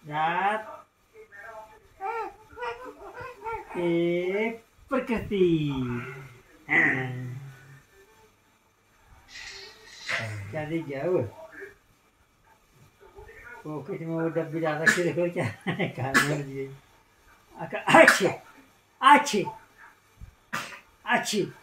रात एक प्रकृति। क्या दिख गया वो? पॉकेट में वो डब्बी डाल रखी, देखो क्या खाने में दिए। अच्छी अच्छी अच्छी